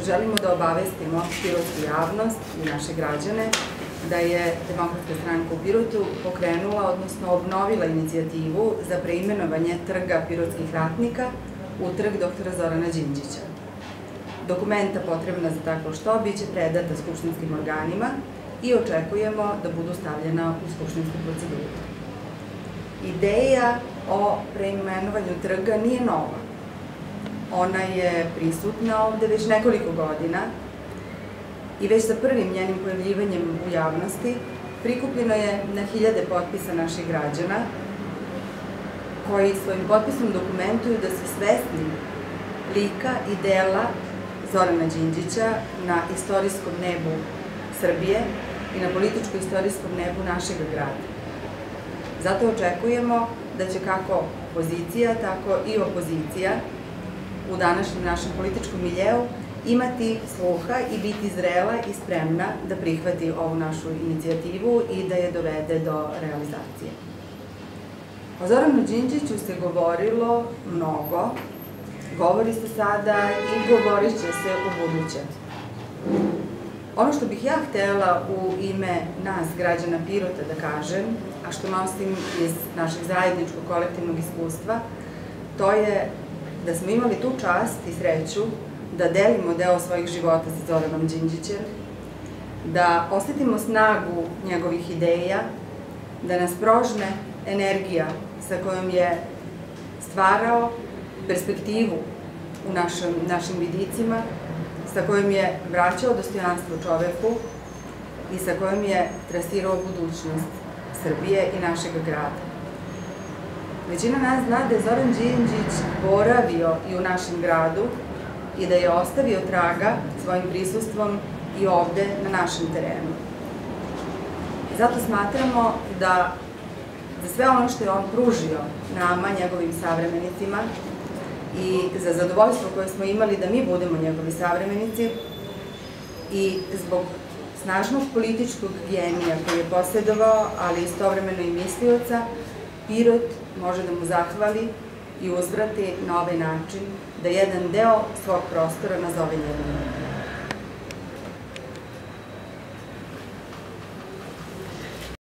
želimo da obavestimo pirotsku javnost i naše građane da je Demokratska stranka u Pirotu pokrenula, odnosno obnovila inicijativu za preimenovanje trga pirotskih ratnika u trg doktora Zorana Đinđića. Dokumenta potrebna za tako što biće predata skupštinskim organima i očekujemo da budu stavljena u skupštinsku proceduru. Ideja o preimenovanju trga nije nova. Ona je prisutna ovde već nekoliko godina i već sa prvim njenim pojavljivanjem u javnosti prikupljeno je na hiljade potpisa naših građana koji svojim potpisom dokumentuju da su svesni lika i dela Zorana Đinđića na istorijskom nebu Srbije i na političko-istorijskom nebu našeg grada. Zato očekujemo da će kako pozicija, tako i opozicija u današnjem našem političkom miljeu imati sluha i biti zrela i spremna da prihvati ovu našu inicijativu i da je dovede do realizacije. O Zoranu Đinđiću se govorilo mnogo, govori se sada i govorit će se u buduće. Ono što bih ja htela u ime nas, građana Pirota, da kažem, a što nosim iz našeg zajedničkog kolektivnog iskustva, to je da smo imali tu čast i sreću da delimo deo svojih života sa Zoranom Đinđićem, da osetimo snagu njegovih ideja, da nas prožne energija sa kojom je stvarao perspektivu u našim vidicima, sa kojom je vraćao dostojanstvo čoveku i sa kojom je trasirao budućnost Srbije i našeg grada. Većina nas zna da je Zoran Đinđić boravio i u našem gradu i da je ostavio traga svojim prisustvom i ovde na našem terenu. Zato smatramo da za sve ono što je on pružio nama, njegovim savremenicima, i za zadovoljstvo koje smo imali da mi budemo njegovi savremenici i zbog snažnog političkog genija koji je posjedovao, ali istovremeno i mislioca, Pirot može da mu zahvali i uzvrati na ovaj način da jedan deo svog prostora nazove njegovim.